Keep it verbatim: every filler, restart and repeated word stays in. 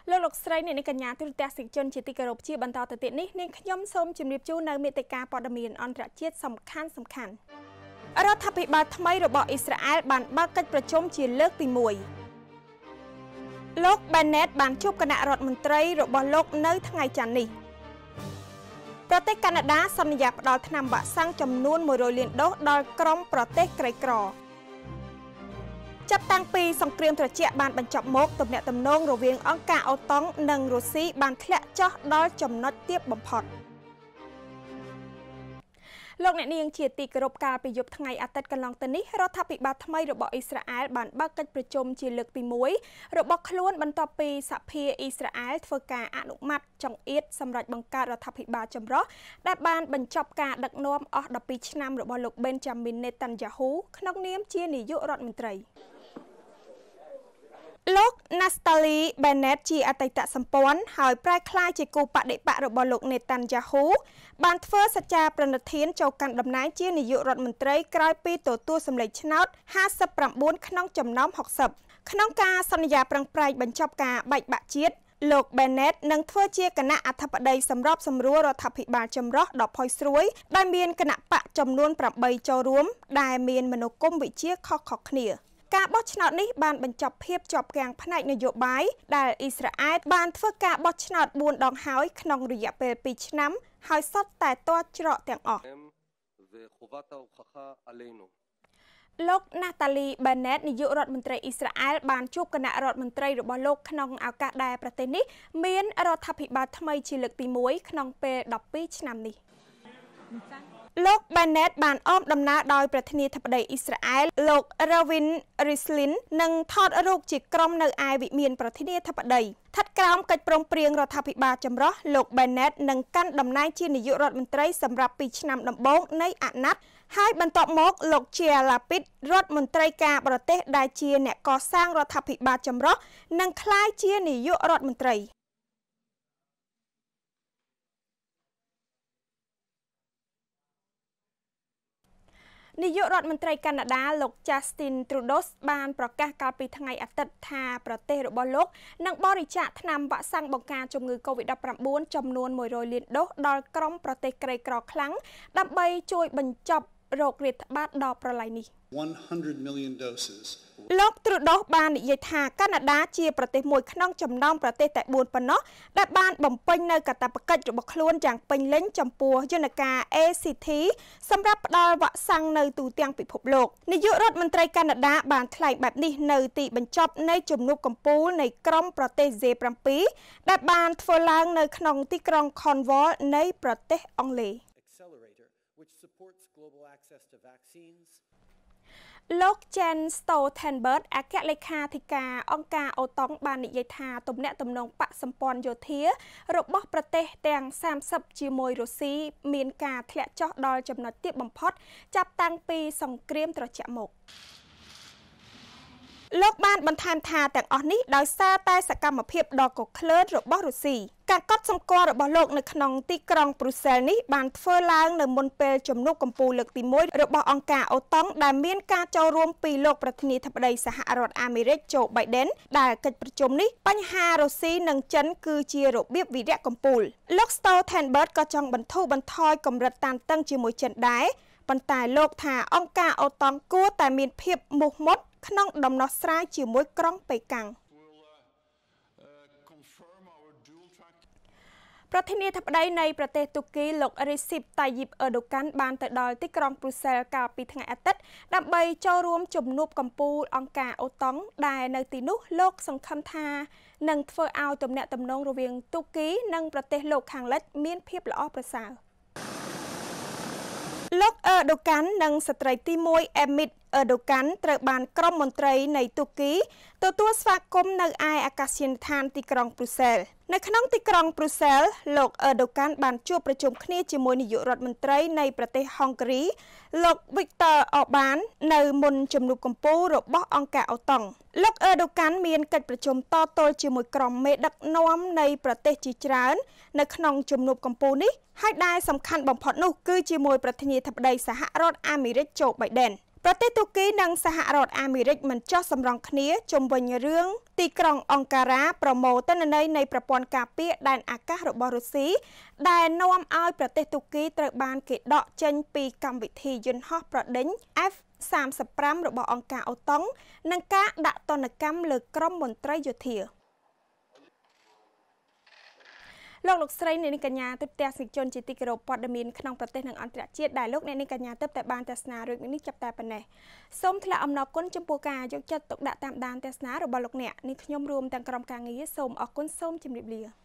លោកលោកស្រីអ្នកនាងកញ្ញាទូរទស្សនិកជនជាទីគោរពជាបន្តទៅទៀតនេះនាងខ្ញុំសូមជម្រាបជូននៅមេតិការព័ត៌មានអន្តរជាតិសំខាន់សំខាន់រដ្ឋាភិបាលថ្មីរបស់អ៊ីស្រាអែលបានបើកកិច្ចប្រជុំជាលើកទីមួយលោក Bennett បានជួបគណៈរដ្ឋមន្ត្រីរបស់លោកនៅថ្ងៃច័ន្ទនេះប្រទេសកាណាដាសន្យាផ្ដល់ថ្នាំវ៉ាក់សាំងចំនួនមួយរយលានដូសដល់ក្រុមប្រទេសក្រីក្រចាប់តាំងពីសង្គ្រាមត្រជាក់បានបញ្ចប់មកទំនាក់ទំនងរវាងអង្គការអូតុងនិងរុស្ស៊ីបានធ្លាក់ចុះដល់ចំណុចទាបបំផុតលោកអ្នកនាងជាទីគោរពកាលពីយប់ថ្ងៃអាទិត្យកន្លងទៅនេះរដ្ឋាភិបាលថ្មីរបស់អ៊ីស្រាអែលបានបើកកិច្ចប្រជុំជាលើកទីមួយរបស់ខ្លួនបន្ទាប់ពីសភាអ៊ីស្រាអែលធ្វើការអនុម័តចង្អៀតសម្រាប់បង្កើតរដ្ឋាភិបាលចម្រុះដែលបានបញ្ចប់ការដឹកនាំអស់ដប់ពីរឆ្នាំរបស់លោក Benjamin Netanyahu ក្នុងនាមជានាយករដ្ឋមន្ត្រីលោក Naftali Bennett ជាអតីតសម្ព័ន្ធហើយប្រែក្លាយជាគូបដិបករបស់លោក Netanyahu បានធ្វើសច្ចាប្រណិធានចូលកាន់តំណែងជានាយករដ្ឋមន្ត្រីក្រោយពីទទួលសម្លេងឆ្នោតห้าสิบเก้าក្នុងចំណោមหกสิบក្នុងការសន្យាប្រឹងប្រែងបញ្ចប់ការបែកបាក់ជាតិលោក Bennett នឹងធ្វើជាគណៈអធិបតីសម្របសម្រួលរដ្ឋាភិបាលចម្រុះដ៏ផុយស្រួយដែលមានគណៈបកចំនួនแปดចូលរួមដែលមានមនោគមវិជ្ជាខុសៗគ្នាការបោះឆ្នោតនេះបានបញ្ចប់ភាពជាប់គាំងផ្នែកនយោបាយដែលអ៊ីស្រាអែលបានធ្វើការបោះឆ្នោតបួនដងហើយក្នុងរយៈពេលពីរឆ្នាំហើយសុទ្ធតែទាល់ច្រកទាំងអស់លោក Naftali Bennett នាយករដ្ឋមន្ត្រីអ៊ីស្រាអែលបានជួបគណៈរដ្ឋមន្ត្រីរបស់លោកក្នុងឱកាសដែលប្រទេសនេះមានរដ្ឋាភិបាលថ្មីជាលើកទីមួយក្នុងពេលដប់ពីរឆ្នាំនេះលោក Bennett បានអមដំណើរដោយប្រធានាធិបតីអ៊ីស្រាអែលលោក Reuven Rivlin និងថតរូបជាក្រុមនៅឯវិមានប្រធានាធិបតីស្ថិតក្រោមកិច្ចព្រមព្រៀងរដ្ឋាភិបាលចម្រុះលោក Bennett នឹងកាន់តំណែងជានាយករដ្ឋមន្ត្រីសម្រាប់ពីរឆ្នាំដំបូងនៃអាណត្តិហើយបន្ទាប់មកលោក Yair Lapid រដ្ឋមន្ត្រីការបរទេសដែលជាអ្នកកសាងរដ្ឋាភិបាលចម្រុះនឹងក្លាយជានាយករដ្ឋមន្ត្រីនាយករដ្ឋមន្ត្រីកាណាដាលោក Justin Trudeau បានប្រកាសកាលពីថ្ងៃអាទិត្យថាប្រទេសរបស់លោកនឹងបរិច្ចាគថ្នាំវ៉ាក់សាំងបង្ការជំងឺ កូវីដ -19 ចំនួនមួយរយលានដូសដល់ក្រុមប្រទេសក្រីក្រខ្លាំងដើម្បីជួយបញ្ចប់โรคរាតត្បាតដ៏ប្រឡាយនេះone hundred million dosesលោក Trudeau បាននិយាយថាកាណាដាជាប្រទេសមួយក្នុងចំណោមប្រទេសតែបួនប៉ុណ្ណោះដែលបានបំពេញនៅកាតព្វកិច្ចរបស់ខ្លួនយ៉ាងពេញលេញចំពោះយន្តការ A C T សម្រាប់ផ្ដល់វ៉ាក់សាំងនៅទូទាំងពិភពលោកនាយករដ្ឋមន្ត្រីកាណាដាបានថ្លែងបែបនេះនៅទីបញ្ចប់នៃជំនួបកំពូលនៃក្រុមប្រទេស G seven ដែលបានធ្វើឡើងនៅក្នុងទីក្រុង Cornwall នៃប្រទេសអង់គ្លេសលោក Jen Stoltenberg អគ្គលេខាធិការអង្គការអូតុងបាននិយាយថាទំនាក់ទំនងបកសម្ព័ន្ធយោធារបស់ប្រទេសទាំងសាមសិបជាមួយរុស្ស៊ីមានការធ្លាក់ចុះដល់ចំណុចទាបបំផុតចាប់តាំងពីសង្គ្រាមត្រជាក់មកលោកបានបន្ថែមថាទាំងអស់នេះដោយសារតែសកម្មភាពដ៏កក្លឿនរបស់រុស្ស៊ីការកត់សម្គាល់របស់លោកនៅក្នុងទីក្រុងប្រ៊ុយសែលនេះបានធ្វើឡើងនៅមុនពេលជំនួបកំពូលលើកទីមួយរបស់អង្គការអូតុងដែលមានការចូលរួមពីលោកប្រធានាធិបតីសហរដ្ឋអាមេរិក Joe Biden ដែលកិច្ចប្រជុំនេះបញ្ហារុស្ស៊ីនិងចិនគឺជារបៀបវិរៈកំពូលលោក Stoltenberg ក៏ចង់បន្ធូរបន្ថយកម្រិតតានតឹងជាមួយចិនដែរប៉ុន្តែលោកថាអង្គការអូតុងគួរតែមានភាពមោះមុតក្នុងដំណោះស្រាយជាមួយក្រុងប៉េកាំងប្រធានាធិបតីនៃប្រទេសទូគីលោក Recep Tayyip Erdogan បានទៅដល់ទីក្រុងប្រ៊ុយសែលកាលពីថ្ងៃអាទិត្យដើម្បីចូលរួមជំនួបកំពូលអង្គការអូតុងដែលនៅទីនោះលោកសង្ឃឹមថានឹងធ្វើឲ្យទំនាក់ទំនងរវាងទូគីនិងប្រទេសលោកខាងលិចមានភាពល្អប្រសើរលោក Erdogan និងស្ត្រីទីមួយ Emit Erdogan ត្រូវបានក្រុមមន្ត្រីនៃទូគីទទួលស្វាគមន៍នៅឯអាកាសយានដ្ឋានទីក្រុងប្រ៊ុយសែលនៅក្នុងទីក្រុងប្រ៊ុយសែលលោក Erdogan បានជួបប្រជុំគ្នាជាមួយនាយករដ្ឋមន្ត្រីនៃប្រទេសហុងគារីលោក Viktor Orban នៅមុនជំនួបកំពូលរបស់អង្គការអូតុងលោក Erdogan មានកិច្ចប្រជុំតទល់ជាមួយក្រុមមេដឹកនាំនៃប្រទេសជាច្រើននៅក្នុងជំនួបកំពូលនេះហើយដែលសំខាន់បំផុតនោះគឺជាមួយប្រធានាធិបតីសហរដ្ឋអាមេរិក Joe Biden ប្រទេសទូគីនិងសហរដ្ឋអាមេរិកមិនចោះសម្រងគ្នាជុំវិញរឿងទីក្រុងអង្ការ៉ាប្រមូលទិន្នន័យនៃប្រព័ន្ធការពារដែនអាកាសរបស់រុស្ស៊ីដែលនាំឲ្យប្រទេសទូគីត្រូវបានគេដកចេញពីកម្មវិធីយន្តហោះប្រដេញ អេហ្វ សាមសិបប្រាំ របស់អង្គការអូតុងនិងការដាក់ទណ្ឌកម្មលើក្រុមមន្ត្រីយោធាលោកលោកស្រីអ្នកនាងកញ្ញាទិបទស្សនិកជនជាទីគោរពព័ត៌មានក្នុងប្រទេសនិងអន្តរជាតិដែលលោកអ្នកនាងកញ្ញាទិបតែបានទស្សនារឿងនេះចាប់តែប៉ុណ្ណេះសូមថ្លែងអំណរគុណចំពោះការយកចិត្តទុកដាក់តាមដានទស្សនារបស់លោកអ្នកនាងខ្ញុំរួមទាំងក្រុមការងារសូមអរគុណសូមជម្រាបលា